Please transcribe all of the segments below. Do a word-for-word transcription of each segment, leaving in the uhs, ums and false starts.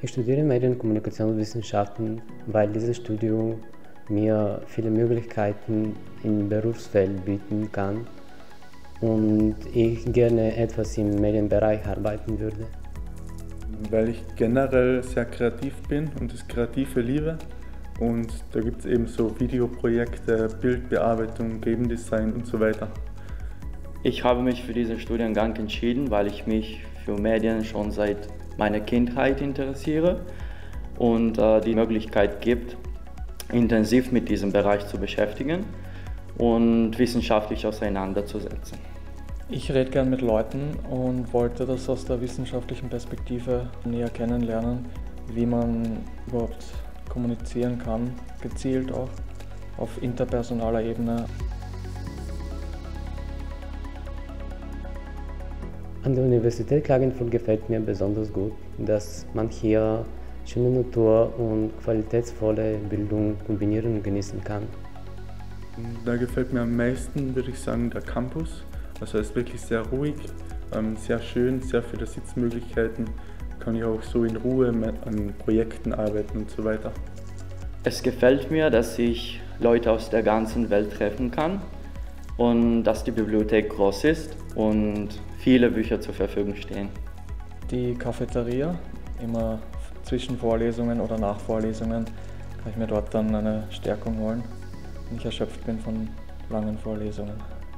Ich studiere Medien- und Kommunikationswissenschaften, weil dieses Studium mir viele Möglichkeiten im Berufsfeld bieten kann und ich gerne etwas im Medienbereich arbeiten würde. Weil ich generell sehr kreativ bin und das Kreative liebe. Und da gibt es eben so Videoprojekte, Bildbearbeitung, Game Design und so weiter. Ich habe mich für diesen Studiengang entschieden, weil ich mich für Medien schon seit meiner Kindheit interessiere und äh, die Möglichkeit gibt, intensiv mit diesem Bereich zu beschäftigen und wissenschaftlich auseinanderzusetzen. Ich rede gern mit Leuten und wollte das aus der wissenschaftlichen Perspektive näher kennenlernen, wie man überhaupt kommunizieren kann, gezielt auch auf interpersonaler Ebene. An der Universität Klagenfurt gefällt mir besonders gut, dass man hier schöne Natur und qualitätsvolle Bildung kombinieren und genießen kann. Da gefällt mir am meisten, würde ich sagen, der Campus. Also er ist wirklich sehr ruhig, sehr schön, sehr viele Sitzmöglichkeiten. Kann ich auch so in Ruhe an Projekten arbeiten und so weiter. Es gefällt mir, dass ich Leute aus der ganzen Welt treffen kann und dass die Bibliothek groß ist und viele Bücher zur Verfügung stehen. Die Cafeteria, immer zwischen Vorlesungen oder nach Vorlesungen, kann ich mir dort dann eine Stärkung holen, wenn ich erschöpft bin von langen Vorlesungen.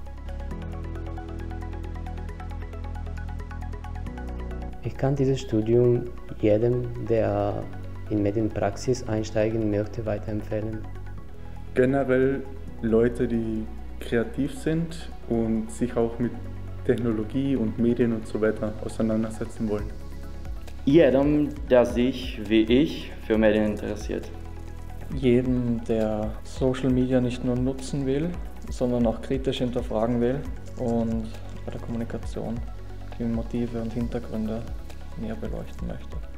Ich kann dieses Studium jedem, der in Medienpraxis einsteigen möchte, weiterempfehlen. Generell Leute, die kreativ sind und sich auch mit Technologie und Medien und so weiter auseinandersetzen wollen. Jedem, der sich wie ich für Medien interessiert. Jedem, der Social Media nicht nur nutzen will, sondern auch kritisch hinterfragen will und bei der Kommunikation die Motive und Hintergründe näher beleuchten möchte.